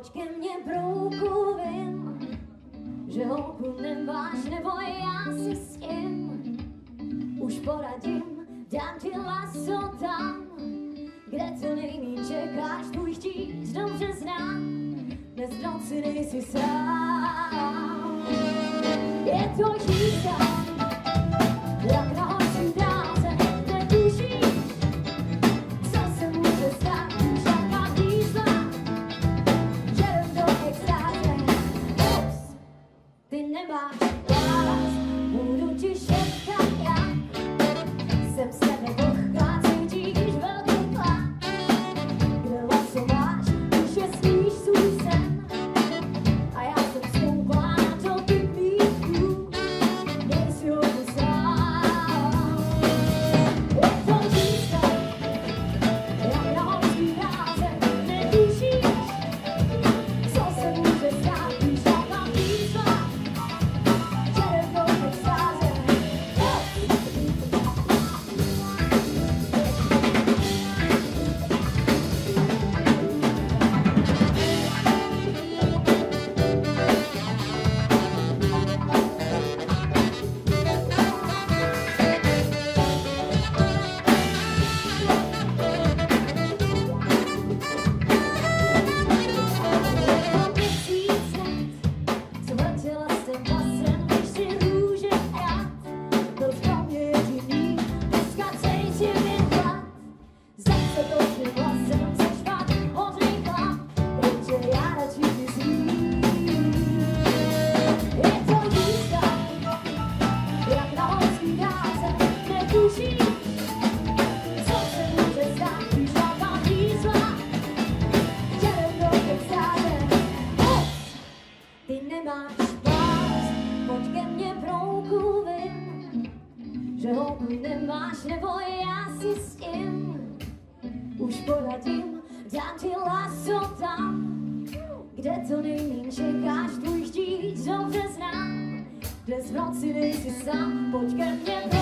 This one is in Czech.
Pojď ke mně, brouku, vím, že holku nemáš, nebo já si s tím už poradím, dám ti laso tam, kde to nejmíň čekáš, tvůj štít dobře znám, dnes v noci nejsi sám. Je to jízda, jak na horský dráze, netušíš, co se může stát, už jaká výzva, že jdem do extáze. Ups, ty nemáš pás, budu ti šeptat jak, jsem z tebe vlhká, cítíš velký tlak, kde laso máš, už je sníš svůj sen, a já jsem stoupla na to pipíku, nejsi hodně sám. Je to jízda, jak na horský dráze, netušíš, co se může stát, víš jaká výzva, že jdem do extáze. Že holku nemáš, nebo já si s tím už poradím, dám ti laso tam, kde to nejmíň čekáš, tvůj štít dobře znám, dnes v noci nejsi sám, pojď ke mně.